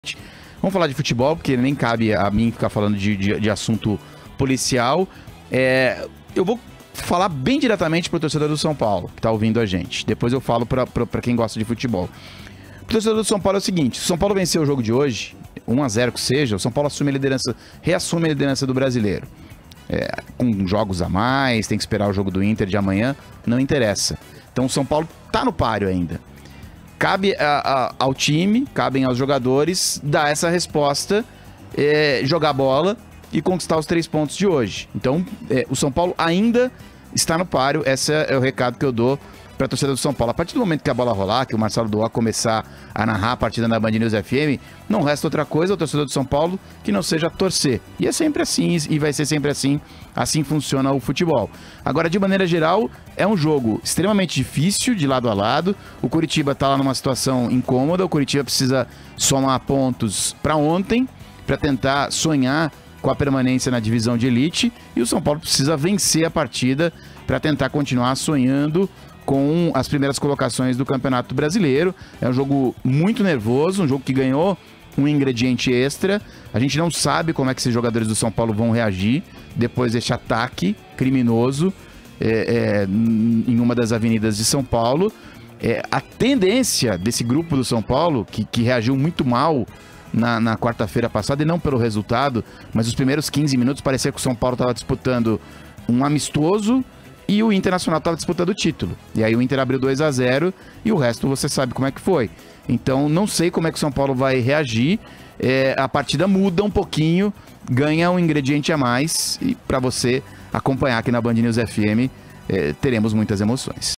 Vamos falar de futebol, porque nem cabe a mim ficar falando de assunto policial. Eu vou falar bem diretamente pro torcedor do São Paulo, que tá ouvindo a gente. Depois eu falo pra quem gosta de futebol. O torcedor do São Paulo é o seguinte: se o São Paulo vencer o jogo de hoje, 1-0 que seja, o São Paulo reassume a liderança do Brasileiro. Com jogos a mais, tem que esperar o jogo do Inter de amanhã, não interessa. Então o São Paulo tá no páreo ainda. Cabe ao time, cabem aos jogadores dar essa resposta, jogar bola e conquistar os 3 pontos de hoje. Então, o São Paulo ainda está no páreo. Esse é o recado que eu dou para a torcida do São Paulo. A partir do momento que a bola rolar, que o Marcelo Doá começar a narrar a partida na Band News FM, não resta outra coisa ao torcedor do São Paulo que não seja torcer. E é sempre assim, e vai ser sempre assim. Assim funciona o futebol. Agora, de maneira geral, é um jogo extremamente difícil, de lado a lado. O Coritiba está lá numa situação incômoda. O Coritiba precisa somar pontos para ontem, para tentar sonhar com a permanência na divisão de elite. E o São Paulo precisa vencer a partida para tentar continuar sonhando com as primeiras colocações do Campeonato Brasileiro. É um jogo muito nervoso, um jogo que ganhou um ingrediente extra. A gente não sabe como é que esses jogadores do São Paulo vão reagir depois deste ataque criminoso em uma das avenidas de São Paulo. A tendência desse grupo do São Paulo, que reagiu muito mal na quarta-feira passada, e não pelo resultado, mas os primeiros 15 minutos parecia que o São Paulo estava disputando um amistoso e o Internacional estava disputando o título. E aí o Inter abriu 2-0 e o resto você sabe como é que foi. Então não sei como é que o São Paulo vai reagir. A partida muda um pouquinho, ganha um ingrediente a mais, e para você acompanhar aqui na Band News FM, teremos muitas emoções.